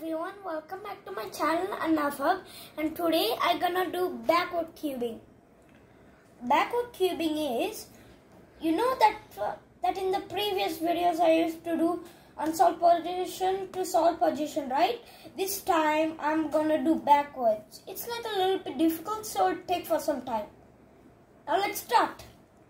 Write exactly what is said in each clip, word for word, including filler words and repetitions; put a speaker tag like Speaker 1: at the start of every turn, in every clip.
Speaker 1: everyone, welcome back to my channel Anafab, and today I'm gonna do backward cubing. Backward cubing is, you know that uh, that in the previous videos I used to do unsolved position to solved position, right? This time I'm gonna do backwards. It's like a little bit difficult, so it'll take for some time. Now let's start.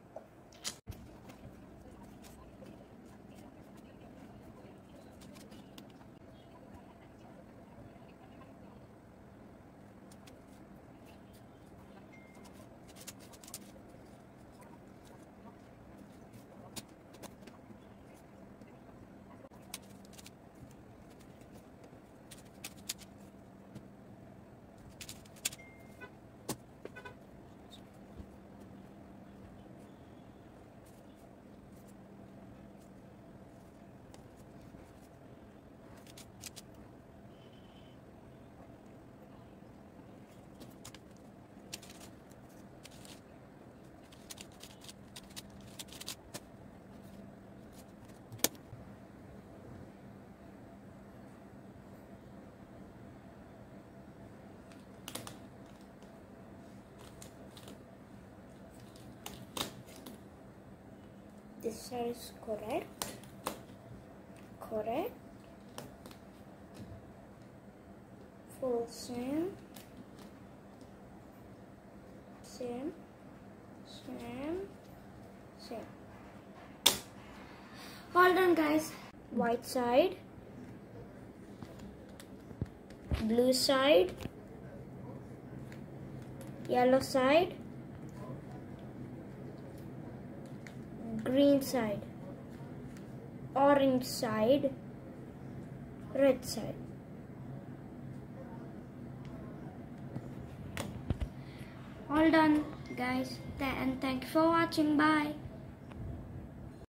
Speaker 1: This side is correct, correct, full same, same, same, same. Hold on guys. White side, blue side, yellow side, green side, orange side, red side. All done guys, and thank you for watching. Bye.